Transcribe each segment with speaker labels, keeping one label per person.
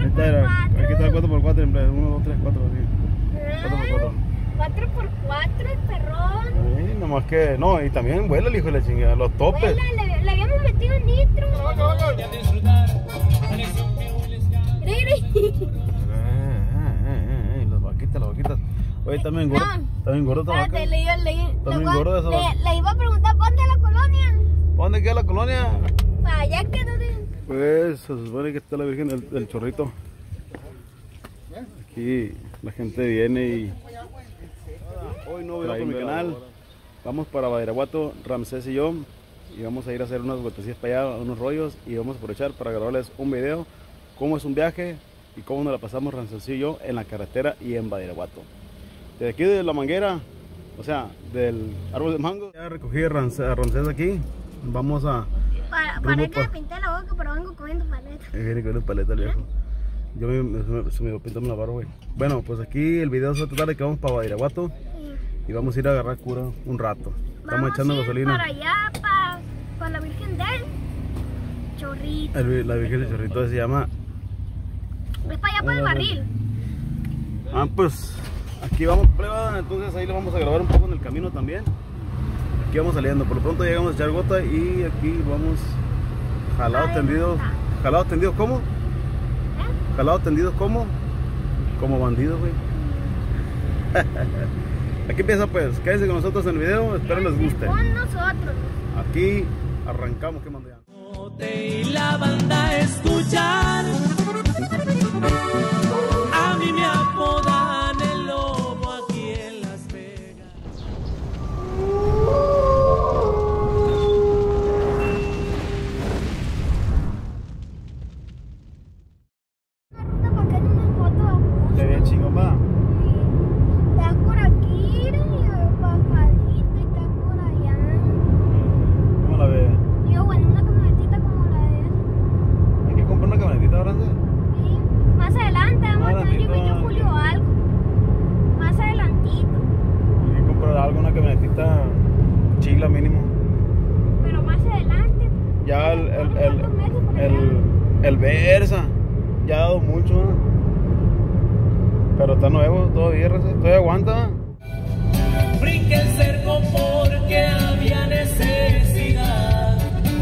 Speaker 1: Aquí está el 4x4, en plan, 1, 2, 3, 4, así. 4x4.
Speaker 2: 4x4 el perrón.
Speaker 1: Nomás que, no, y también vuela el hijo de la chingada, los topes.
Speaker 2: Vuela, le habíamos metido nitro.
Speaker 1: Las vaquitas. Oye, también gordo. También gordo esta vaca. También gordo esa vaca.
Speaker 2: Le iba a preguntar, ¿para dónde la colonia?
Speaker 1: ¿Para dónde queda la colonia?
Speaker 2: Para allá quedó de...
Speaker 1: Pues se supone que está la Virgen del Chorrito. Aquí la gente viene y... Hoy no veo por mi canal. Vamos para Badiraguato, Ramsés y yo. Y vamos a ir a hacer unas vueltecillas para allá, unos rollos. Y vamos a aprovechar para grabarles un video. Cómo es un viaje y cómo nos la pasamos Ramsés y yo en la carretera y en Badiraguato. Desde aquí de la manguera, o sea, del árbol de mango. Ya recogí a Ramsés aquí. Vamos a...
Speaker 2: Para que me pinté la boca, pero vengo comiendo paletas.
Speaker 1: Viene comiendo paletas, viejo. Yo se me pintó la barba, güey. Bueno, pues aquí el video se va a tratar de que vamos para Badiraguato. Y vamos a ir a agarrar cura un rato. Estamos echando gasolina.
Speaker 2: Para allá, para la Virgen del Chorrito.
Speaker 1: La Virgen del Chorrito se llama...
Speaker 2: Es para allá, para el barril.
Speaker 1: Pues aquí vamos prueba, entonces ahí le vamos a grabar un poco en el camino también. Aquí vamos saliendo, por lo pronto llegamos a echar gota y aquí vamos jalados tendidos. ¿Jalados tendidos cómo? ¿Jalados tendidos cómo? Como bandidos, güey. Aquí empieza pues, quédense con nosotros en el video, espero les guste.
Speaker 2: Con nosotros.
Speaker 1: Aquí arrancamos, que mando ya.
Speaker 3: Y la banda a escuchar. A mí me apodan el lobo aquí en Las Vegas.
Speaker 2: Una ruta para que en una foto.
Speaker 1: Se ve chingón, va.
Speaker 2: Está por aquí, papadito, y está por allá.
Speaker 1: ¿Cómo la ves?
Speaker 2: Yo, bueno, una camionetita como la de esa.
Speaker 1: Hay que comprar una camionetita ahora, ¿sí?
Speaker 2: Sí. Más adelante vamos a tener yo y Julio algo. Más adelantito.
Speaker 1: Hay que comprar algo, una camionetita chila mínimo.
Speaker 2: Pero más adelante.
Speaker 1: Ya
Speaker 2: ¿Cuántos meses por allá?
Speaker 1: el Versa ya ha dado mucho, ¿no? Pero está nuevo todavía, todavía aguanta.
Speaker 3: Brinqué el cerco porque había necesidad.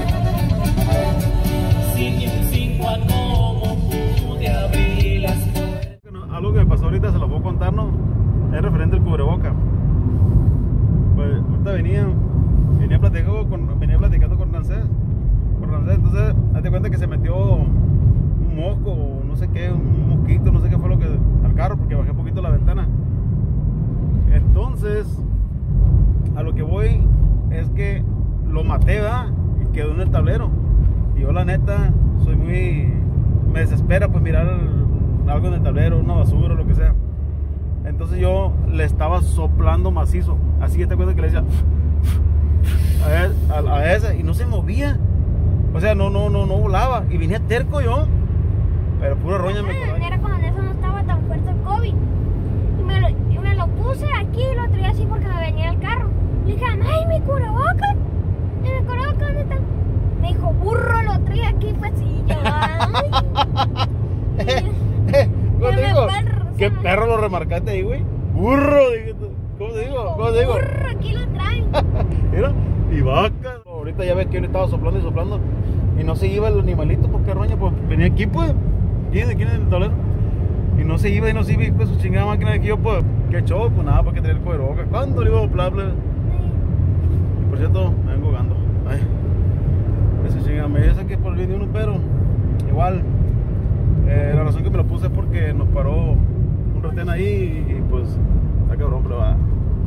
Speaker 3: Sin un 5 a cómo pude abrir las puertas.
Speaker 1: Algo que me pasó ahorita se lo puedo contar, ¿no? Es referente al cubreboca. Pues ahorita venía platicando con Ramsés. Entonces, hazte cuenta que se metió un mosco o no sé qué, un mosquito, no sé qué fue lo que al carro, porque bajé un poquito la ventana. Entonces, a lo que voy es que lo maté, ¿verdad? Y quedó en el tablero. Y yo la neta soy me desespera pues mirar algo en el tablero, una basura o lo que sea. Entonces yo le estaba soplando macizo. Así que te cuenta que le decía a ese y no se movía. O sea, no volaba. Y venía terco yo. Pero pura roña me acordaba.
Speaker 2: Era cuando eso no estaba tan fuerte el COVID. Y me lo puse aquí y lo traía así porque me venía el carro. Le dije, ay, mi cubrebocas. ¿Y mi cubrebocas dónde está? Me dijo, burro, lo traía aquí, pues sí, yo.
Speaker 1: ¿Cómo te digo? ¿Qué perro lo remarcaste ahí, güey? Burro, dije tú. ¿Cómo te digo? ¿Cómo te digo?
Speaker 2: Burro, aquí lo traen.
Speaker 1: Mira, y vaca. Ahorita ya ves que yo le estaba soplando y soplando. Y no se iba el animalito, porque roña, pues venía aquí, pues. Aquí en el tablero. Y no se iba, y pues su chingada máquina de aquí, yo, pues, qué show, pues nada, para que traer el cubrebocas. ¿Cuándo le iba a soplar, plebe? Y por cierto, me vengo gando. Ay, ese chingada, me dice que por el video uno, pero igual, la razón que me lo puse es porque nos paró un retén ahí y pues, está cabrón, pero va.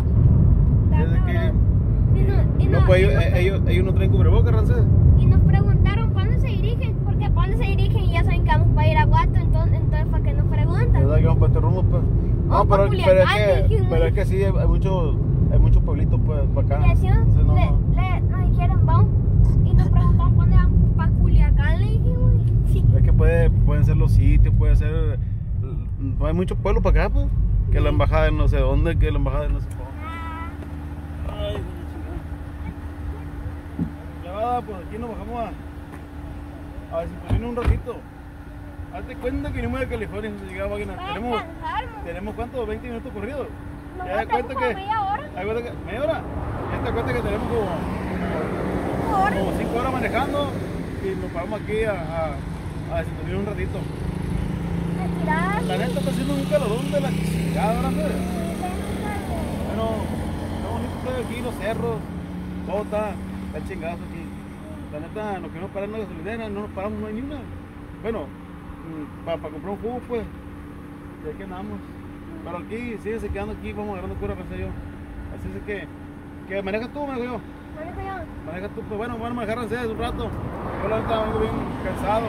Speaker 1: Ellos no traen cubrebocas, Ramsés.
Speaker 2: Y nos preguntaron para dónde se dirigen, porque para dónde se dirigen y ya saben que vamos para ir a Guato, entonces ¿para qué nos preguntan?
Speaker 1: ¿Verdad que vamos para este rumbo, pues? No, pero es que sí, hay muchos pueblitos, pues, para acá.
Speaker 2: Nos dijeron, vamos, y nos preguntaron para dónde vamos, para Culiacán, le dijimos. Sí.
Speaker 1: Es que pueden ser los sitios, puede ser... Hay muchos pueblos para acá, pues. Que la embajada de no sé dónde, que la embajada de no sé cómo. Ay, pues aquí nos bajamos a ver si un ratito. Hazte cuenta que venimos de California, llegaba aquí. Tenemos ¿cuánto? 20 minutos corridos.
Speaker 2: No,
Speaker 1: Ya das cuenta que.
Speaker 2: media hora.
Speaker 1: ¿Media hora? Ya te cuenta que tenemos como 5 horas manejando y nos paramos aquí a desintoxicar un ratito. La neta está haciendo un calorón de la chingada, ¿verdad? Bueno, está bonito aquí, los cerros, todo está chingazo aquí. La neta, nos queremos parar en la gasolinera, no nos paramos, no hay ni una. Bueno, para comprar un jugo, pues, y aquí andamos. Pero aquí, síguese quedando aquí, vamos agarrando cura, pensé yo. Así es que manejas tú, manejo yo. Manejas tú, pues bueno, van a manejar Rancés un rato. Yo la neta vengo bien cansado.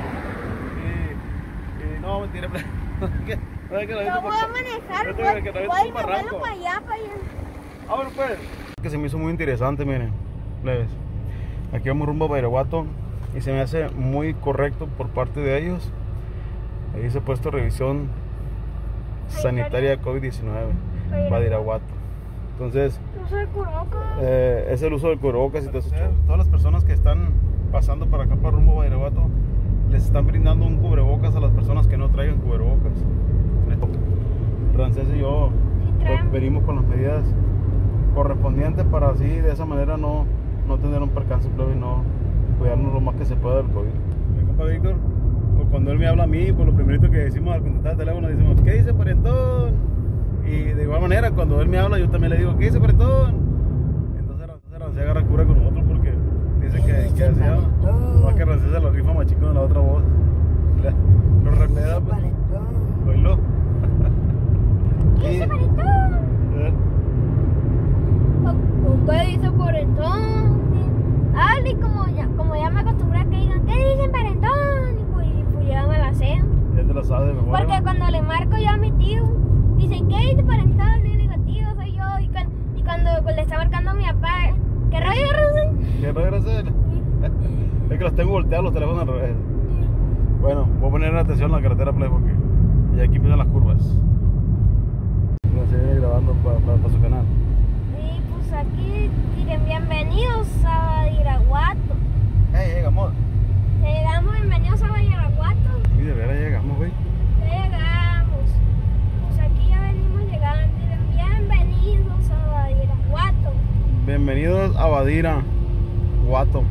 Speaker 1: Y no, mentira,
Speaker 2: Yo voy a manejar, voy a irme para allá.
Speaker 1: Ah, bueno, pues. Que se me hizo muy interesante, miren, plebes. Aquí vamos rumbo a Badiraguato y se me hace muy correcto por parte de ellos. Ahí se ha puesto revisión sanitaria COVID-19, Badiraguato. Entonces,
Speaker 2: uso de cubrebocas.
Speaker 1: Es el uso del cubrebocas y todo eso. Todas las personas que están pasando para acá, para rumbo a Badiraguato, les están brindando un cubrebocas a las personas que no traigan cubrebocas. Rancés y yo pues, venimos con las medidas correspondientes para así, de esa manera no tener un percance y no cuidarnos lo más que se pueda del COVID. Mi compa Víctor, cuando él me habla a mí, pues lo primerito que decimos al contestar el teléfono, decimos, ¿qué dice parentón? Y de igual manera, cuando él me habla, yo también le digo, ¿qué dice parentón? Entonces Rancés agarra cura con nosotros porque dice que hacía más que Rancés se lo rifa más chico de la otra voz. Lo remeda, pues. Oílo.
Speaker 2: ¿Qué dice parentón? ¿Qué dice parentón? Y como ya me acostumbré a que digan, ¿qué dicen parentón? Y pues ya me la sé.
Speaker 1: Ya te la sabes de memoria.
Speaker 2: Porque cuando le marco yo a mi tío, dicen, ¿qué dice parentón? Y le digo, tío, soy yo. Y cuando le está marcando a mi papá, ¿qué rollo, Rosy?
Speaker 1: ¿Qué rollo, Rosy? Es que los tengo volteados los teléfonos al revés. Bueno, voy a poner atención en la carretera, play, porque y aquí empiezan las curvas. Voy a seguir grabando para su canal.
Speaker 2: Y pues aquí diren bienvenidos a Badiraguato.
Speaker 1: Llegamos.
Speaker 2: Ya llegamos, bienvenidos a Badiraguato.
Speaker 1: Y de veras llegamos, güey.
Speaker 2: Ya llegamos. Pues aquí ya venimos llegando. Diren bienvenidos a Badiraguato.
Speaker 1: Bienvenidos a Badiraguato.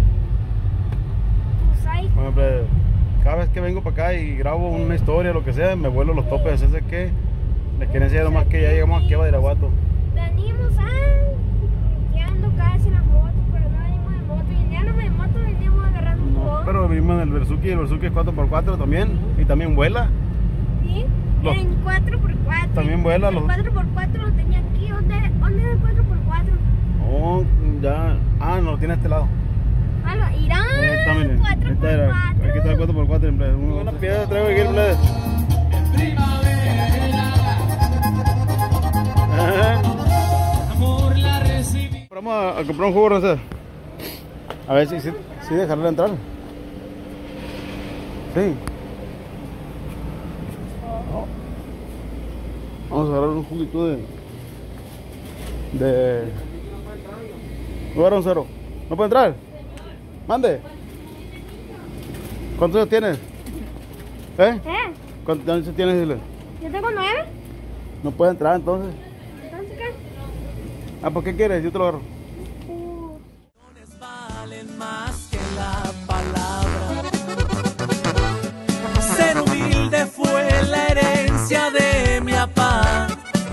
Speaker 2: Pues ahí.
Speaker 1: Bueno, pues, cada vez que vengo para acá y grabo una historia, lo que sea, me vuelo los topes. Así que les quiero enseñar nomás que ya llegamos aquí a Badiraguato.
Speaker 2: Venimos ya ando casi en la moto, pero no venimos en moto. Y ya no me moto, venimos agarrando un
Speaker 1: No, pero venimos en el Versuki, el Versuki es 4x4 también. Y también vuela.
Speaker 2: Sí, en 4x4.
Speaker 1: También vuela.
Speaker 2: El 4x4 lo tenía aquí. ¿Dónde es el 4x4?
Speaker 1: Oh, ya. Ah, no, lo tiene a este lado.
Speaker 2: Irán, 4x4.
Speaker 1: Aquí está el 4x4 en play. Una piedra traigo aquí en play.
Speaker 3: Amor la recibí.
Speaker 1: Vamos a comprar un jugo, Rancés. A ver si dejarle entrar. Sí. Vamos a agarrar un juguito de... Voy a agarrar un cero. ¿No puede entrar? Mande. ¿Cuántos años tienes? ¿Cuántos años tienes, dile?
Speaker 2: Yo tengo 9.
Speaker 1: No puede entrar entonces.
Speaker 2: ¿Entonces qué?
Speaker 1: Ah, ¿por qué quieres? Yo te lo agarro.
Speaker 3: Valen más que la palabra. Ser humilde fue la herencia de mi papá.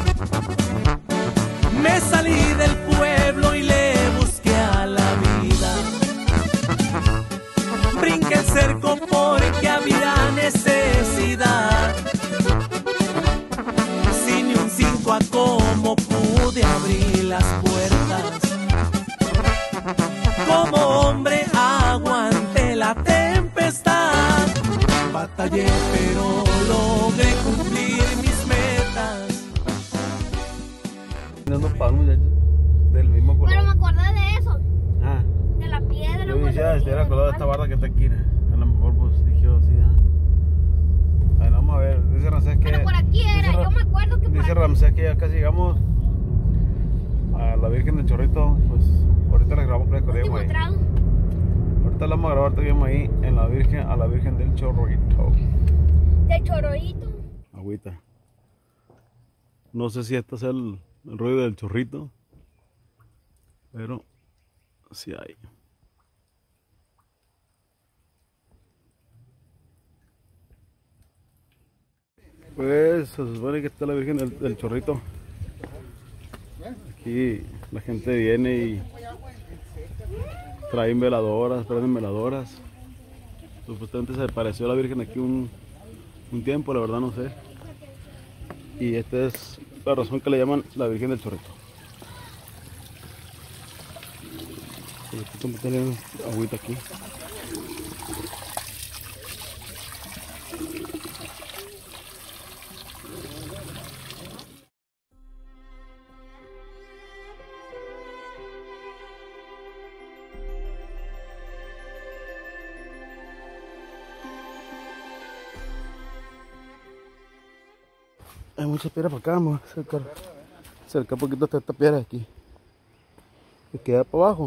Speaker 3: Me salí del pueblo y le busqué a la vida. Brinqué el cerco porque había necesidad. Sin ni un 5 a cómo pude abrir las puertas. Como hombre aguanté la tempestad. Batallé pero logré cumplir mis metas.
Speaker 1: Dando palmos del mismo color.
Speaker 2: Pero me acordé de eso.
Speaker 1: Ah.
Speaker 2: De la piedra.
Speaker 1: Yo decía, era acordado de esta barra que está aquí. A lo mejor pues dije, oh, sí, a ver, vamos a ver. Dice Rancés que...
Speaker 2: Pero por aquí era, yo me acuerdo que por
Speaker 1: Dice
Speaker 2: aquí.
Speaker 1: Rancés que ya casi llegamos a la Virgen del Chorrito. Pues ahorita les grabamos que
Speaker 2: Último
Speaker 1: ahí.
Speaker 2: trago.
Speaker 1: Ahorita la vamos a grabar, todavía ahí en la Virgen, a la Virgen del Chorrito.
Speaker 2: chorrito.
Speaker 1: Agüita. No sé si este es el rollo del chorrito, pero sí hay. Pues se supone que está la Virgen del Chorrito. Aquí la gente viene y traen veladoras, prenden veladoras. Supuestamente se apareció la Virgen aquí un tiempo, la verdad no sé. Y esta es la razón que le llaman la Virgen del Chorrito. Vamos a tener agüita aquí. Hay muchas piedras para acá, vamos a acercar un poquito hasta esta piedra de aquí. Que queda para abajo.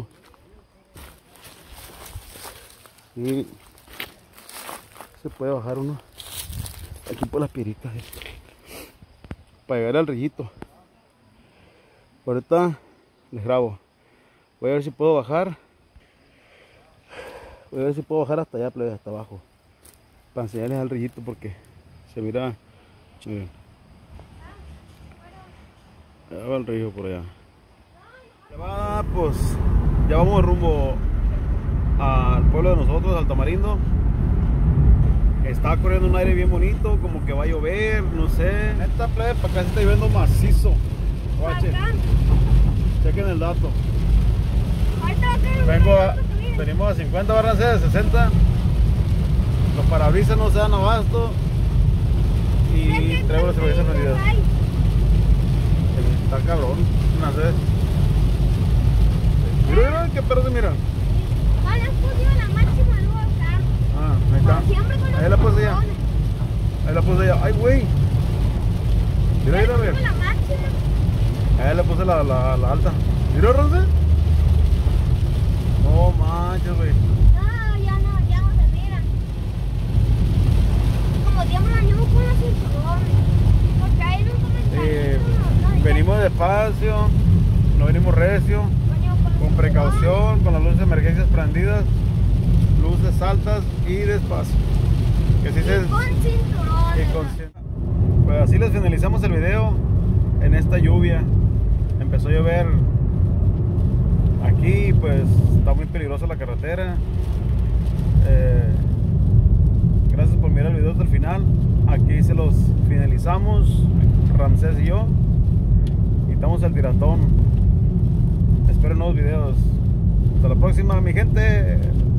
Speaker 1: Y se puede bajar uno aquí por las piedritas para llegar al rillito. Ahorita les grabo. Voy a ver si puedo bajar. Voy a ver si puedo bajar hasta allá, hasta abajo. Para enseñarles al rillito porque se mira. Miren. Ya va el río por allá. Ya vamos rumbo al pueblo de nosotros, al Tamarindo. Está corriendo un aire bien bonito, como que va a llover, no sé. Esta playa para acá se está lloviendo macizo. Guache. Chequen el dato. Venimos a 50 barras de 60. Los parabrisas no se dan abasto. Y traigo las cervezas prendidas. Está cabrón, no sé. Mira, qué perro se mira.
Speaker 2: Vale, pusimos la máxima luz acá.
Speaker 1: Ah, ahí está. Ahí la puse ya. Ahí la puse ya. Ay, güey. Mira, mira, mira.
Speaker 2: La máxima.
Speaker 1: Ahí le puse la alta. Mira, Ronce. No manches, güey.
Speaker 2: No, ya no se mira. Como siempre venimos con los cinturones. Porque hay un comentario.
Speaker 1: Venimos despacio, no venimos recio, con precaución, con las luces de emergencias prendidas, luces altas y despacio. Que sí se,
Speaker 2: con cinturones.
Speaker 1: Pues así les finalizamos el video en esta lluvia. Empezó a llover aquí, pues está muy peligrosa la carretera. Gracias por mirar el video hasta el final. Aquí se los finalizamos, Ramsés y yo. Quitamos el tiratón. Esperen nuevos videos. Hasta la próxima, mi gente.